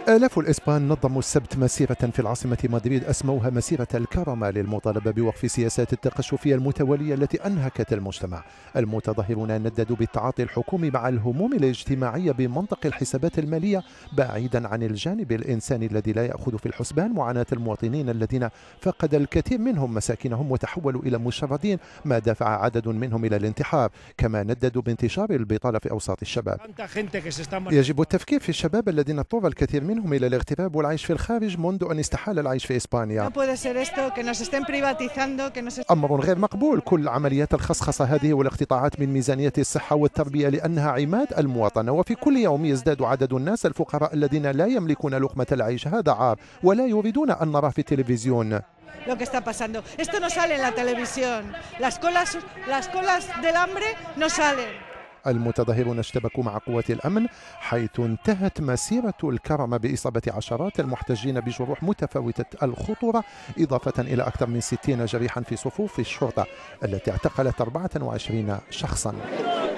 آلاف الإسبان نظموا السبت مسيرة في العاصمة مدريد أسموها مسيرة الكرامة للمطالبة بوقف سياسات التقشفية المتوالية التي أنهكت المجتمع. المتظاهرون نددوا بالتعاطي الحكومي مع الهموم الاجتماعية بمنطق الحسابات المالية بعيدا عن الجانب الإنساني الذي لا يأخذ في الحسبان معاناة المواطنين الذين فقد الكثير منهم مساكنهم وتحولوا إلى مشردين، ما دفع عدد منهم إلى الانتحار. كما نددوا بانتشار البطالة في أوساط الشباب. يجب التفكير في الشباب الذين اضطر الكثير منهم إلى الاغتراب والعيش في الخارج منذ أن استحال العيش في إسبانيا. أمر غير مقبول كل عمليات الخصخصة هذه والاقتطاعات من ميزانية الصحة والتربية لأنها عماد المواطنة، وفي كل يوم يزداد عدد الناس الفقراء الذين لا يملكون لقمة العيش. هذا عار ولا يريدون أن نراه في التلفزيون. Lo que está pasando. Esto no sale en la televisión. Las colas del hambre no salen. المتظاهرون اشتبكوا مع قوات الأمن حيث انتهت مسيرة الكرم بإصابة عشرات المحتجين بجروح متفاوتة الخطورة، إضافة إلى أكثر من 60 جريحا في صفوف الشرطة التي اعتقلت 24 شخصا.